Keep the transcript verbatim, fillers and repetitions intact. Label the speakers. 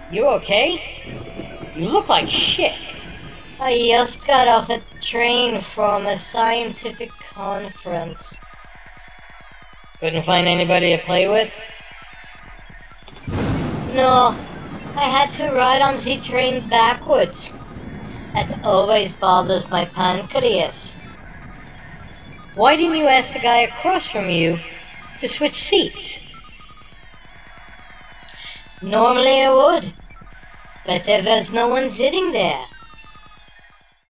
Speaker 1: You okay? You look like shit.
Speaker 2: I just got off a train from a scientific conference.
Speaker 1: Couldn't find anybody to play with?
Speaker 2: No, I had to ride on the train backwards. That always bothers my pancreas.
Speaker 1: Why didn't you ask the guy across from you to switch seats?
Speaker 2: Normally I would, but there was no one sitting there.